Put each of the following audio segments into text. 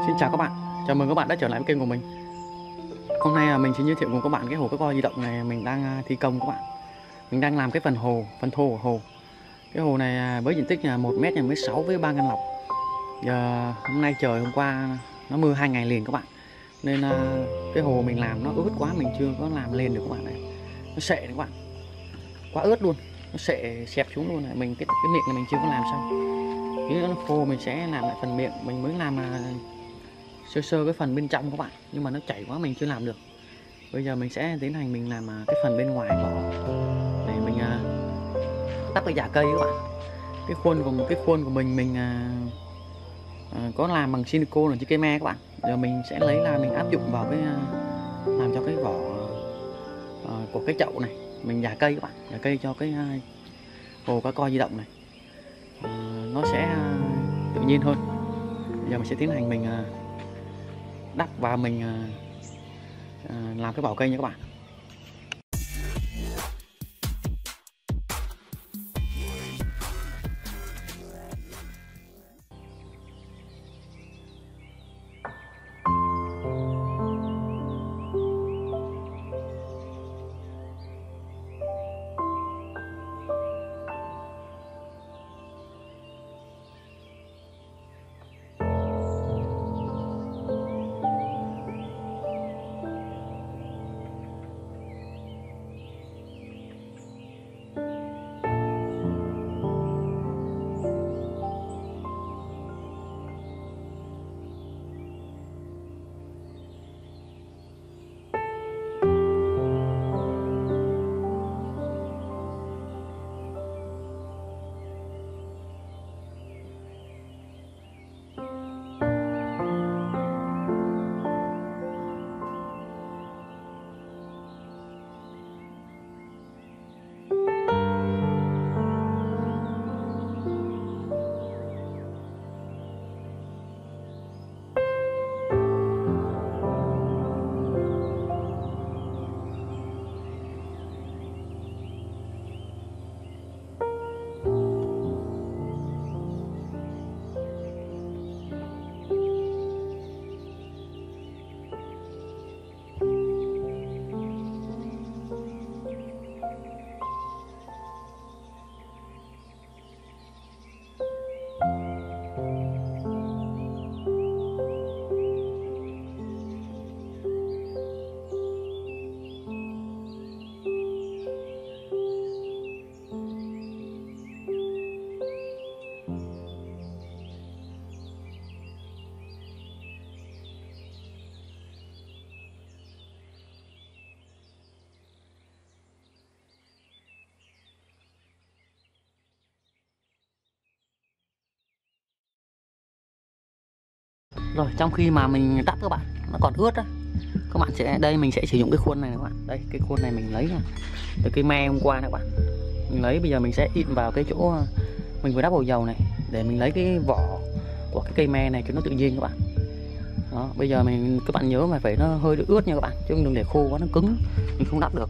Xin chào các bạn, chào mừng các bạn đã trở lại với kênh của mình. Hôm nay mình xin giới thiệu cùng các bạn cái hồ cá coi di động này mình đang thi công các bạn. Mình đang làm cái phần thô của hồ. Cái hồ này với diện tích là 1 m x 6 với 3 ngăn lọc. Giờ hôm nay trời hôm qua nó mưa 2 ngày liền các bạn. Nên cái hồ mình làm nó ướt quá, mình chưa có làm lên được các bạn này. Nó sệ các bạn. Quá ướt luôn, nó sệ xẹp xuống luôn này. Cái miệng này mình chưa có làm xong. Nếu nó khô mình sẽ làm lại phần miệng, mình mới làm sơ cái phần bên trong các bạn, nhưng mà nó chảy quá mình chưa làm được. Bây giờ mình sẽ tiến hành mình làm cái phần bên ngoài vỏ để mình đắp cái giả cây các bạn. Cái khuôn của mình có làm bằng silicone ở trên cây me các bạn. Giờ mình sẽ lấy là mình áp dụng vào cái làm cho cái vỏ của cái chậu này, mình giả cây các bạn, giả cây cho cái hồ cá coi di động này nó sẽ tự nhiên hơn. Bây giờ mình sẽ tiến hành mình đắp và mình làm cái vỏ cây nha các bạn. Rồi trong khi mà mình đắp các bạn, nó còn ướt á, các bạn đây mình sẽ sử dụng cái khuôn này các bạn. Đây cái khuôn này mình lấy từ cây me hôm qua này các bạn, mình lấy bây giờ mình sẽ in vào cái chỗ mình vừa đắp bầu dầu này để mình lấy cái vỏ của cái cây me này cho nó tự nhiên các bạn. Đó, bây giờ các bạn nhớ mà phải nó hơi ướt nha các bạn, chứ đừng để khô quá nó cứng mình không đắp được.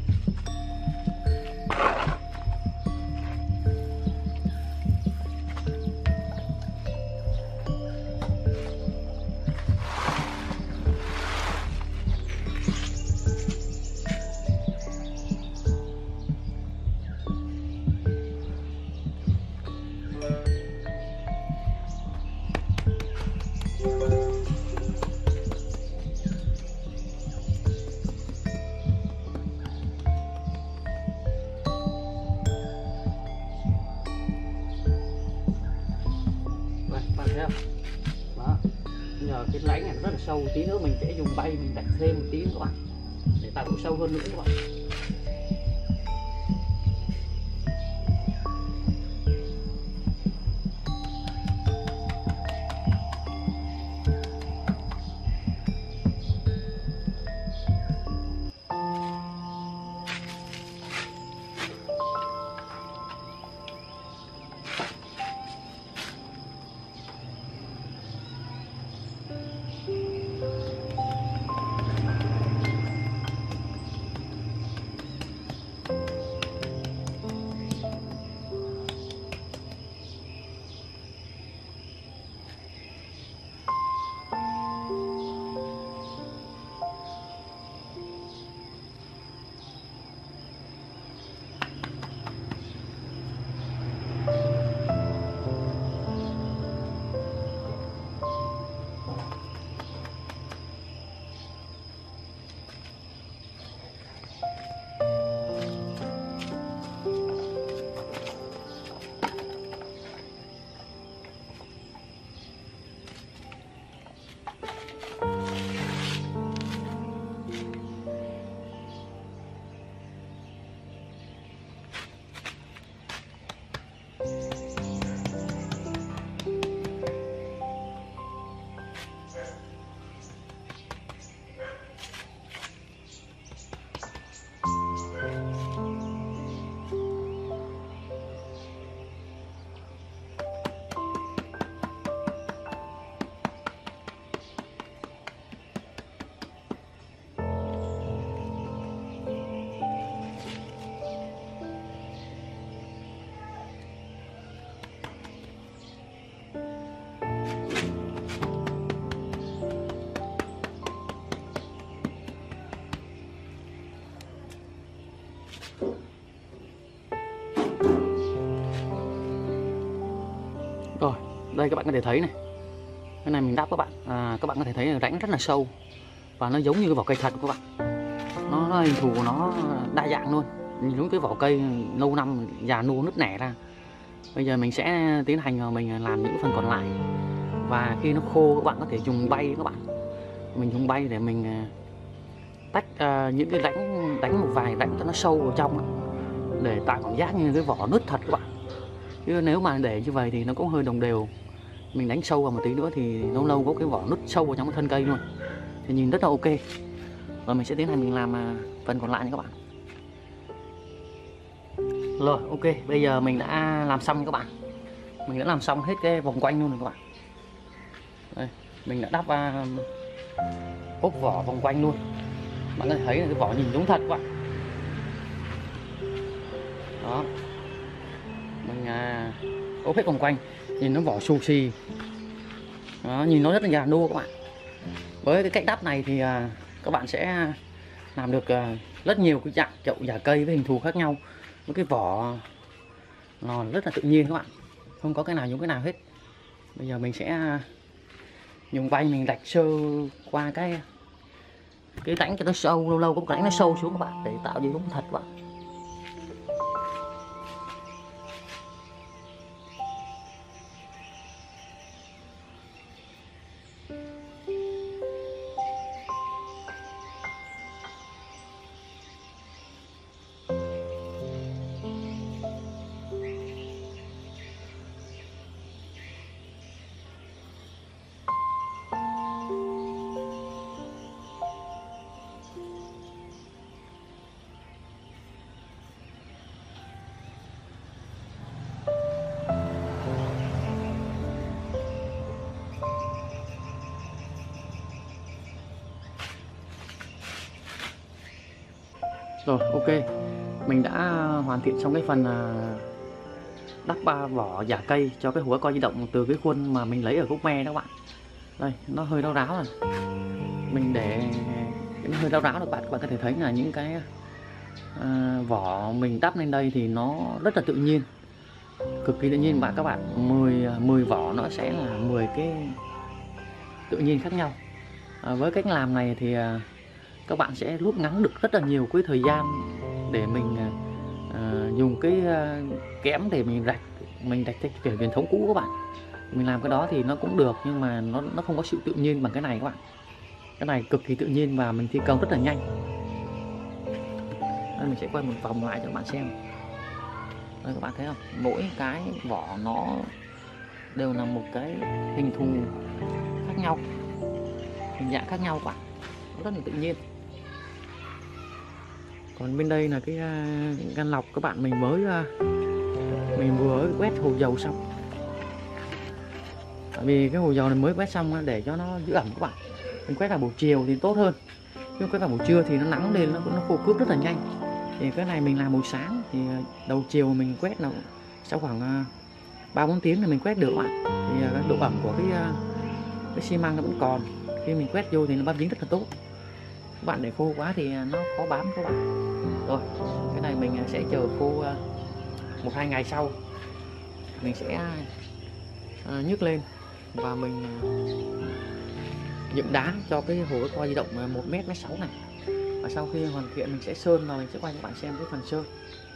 Bạn thấy không? Đó. Nhờ cái lánh này rất là sâu, tí nữa mình sẽ dùng bay mình đặt thêm một tí nữa các bạn, để tạo độ sâu hơn nữa các bạn. Đây các bạn có thể thấy này, cái này mình đắp các bạn, các bạn có thể thấy là rãnh rất là sâu và nó giống như cái vỏ cây thật của các bạn. Nó hình thù của nó đa dạng luôn, giống cái vỏ cây lâu năm già nua nứt nẻ ra. Bây giờ mình sẽ tiến hành vào mình làm những phần còn lại, và khi nó khô các bạn có thể dùng bay các bạn, mình dùng bay để mình tách những cái rãnh, đánh một vài rãnh cho nó sâu vào trong để tạo cảm giác như cái vỏ nứt thật các bạn. Chứ nếu mà để như vậy thì nó cũng hơi đồng đều, mình đánh sâu vào một tí nữa thì lâu lâu có cái vỏ nứt sâu vào trong cái thân cây luôn, thì nhìn rất là ok. Và mình sẽ tiến hành mình làm phần còn lại nha các bạn. Rồi ok, bây giờ mình đã làm xong các bạn, mình đã làm xong hết cái vòng quanh luôn rồi các bạn. Đây, mình đã đắp ốp vỏ vòng quanh luôn, bạn có thể thấy là cái vỏ nhìn giống thật các bạn. Đó, mình ốp hết vòng quanh, nhìn nó vỏ xù xì. Đó, nhìn nó rất là già nua các bạn. Với cái cách đắp này thì các bạn sẽ làm được rất nhiều cái dạng chậu giả cây với hình thù khác nhau, với cái vỏ nó rất là tự nhiên các bạn, không có cái nào giống cái nào hết. Bây giờ mình sẽ dùng bay mình rạch sơ qua cái rãnh cho nó sâu, lâu lâu có một cái rãnh nó sâu xuống các bạn, để tạo như giống thật các bạn. Rồi ok, mình đã hoàn thiện xong cái phần đắp vỏ giả cây cho cái hố coi di động từ cái khuôn mà mình lấy ở gốc me đó các bạn. Đây, nó hơi ráo ráo rồi, mình để nó hơi ráo ráo được các bạn có thể thấy là những cái vỏ mình đắp lên đây thì nó rất là tự nhiên, cực kỳ tự nhiên các bạn. 10 vỏ nó sẽ là 10 cái tự nhiên khác nhau. Với cách làm này thì các bạn sẽ rút ngắn được rất là nhiều cái thời gian để mình dùng cái kẽm để mình rạch theo kiểu truyền thống cũ các bạn. Mình làm cái đó thì nó cũng được, nhưng mà nó không có sự tự nhiên bằng cái này các bạn. Cái này cực kỳ tự nhiên và mình thi công rất là nhanh. Đây, mình sẽ quay một vòng lại cho các bạn xem. Đây, các bạn thấy không, mỗi cái vỏ nó đều là một cái hình thù khác nhau, hình dạng khác nhau các bạn, rất là tự nhiên. Còn bên đây là cái gan lọc các bạn, mình vừa quét hồ dầu xong. Tại vì cái hồ dầu này mới quét xong để cho nó giữ ẩm các bạn. Mình quét vào buổi chiều thì tốt hơn, nhưng quét vào buổi trưa thì nó nắng lên nó khô cướp rất là nhanh. Thì cái này mình làm buổi sáng thì đầu chiều mình quét là sau khoảng 3-4 tiếng thì mình quét được các bạn. Thì cái độ ẩm của cái xi măng nó vẫn còn, khi mình quét vô thì nó bám dính rất là tốt. Các bạn để khô quá thì nó khó bám các bạn. Rồi cái này mình sẽ chờ khô 1-2 ngày sau, mình sẽ nhấc lên và mình dựng đá cho cái hồ coi di động 1m6 này. Và sau khi hoàn thiện mình sẽ sơn và mình sẽ quay cho các bạn xem cái phần sơn.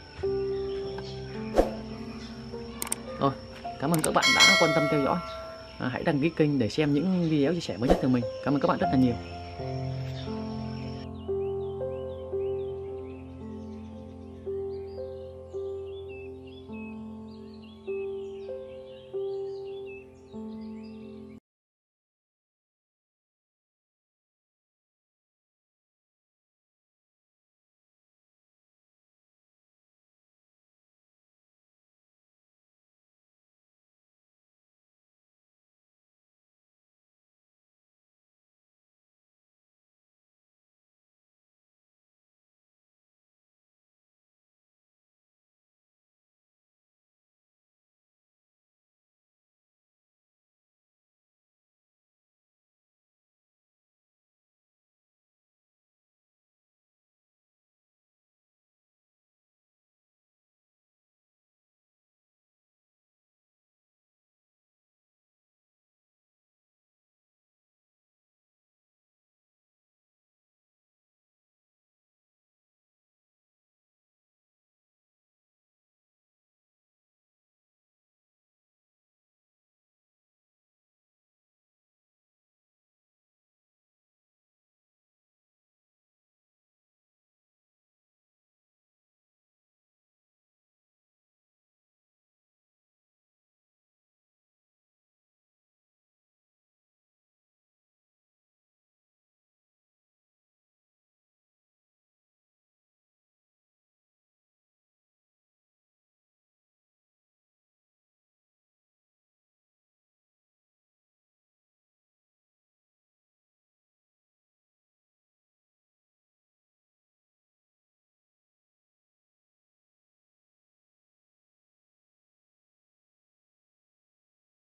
Rồi, cảm ơn các bạn đã quan tâm theo dõi. Hãy đăng ký kênh để xem những video chia sẻ mới nhất từ mình. Cảm ơn các bạn rất là nhiều.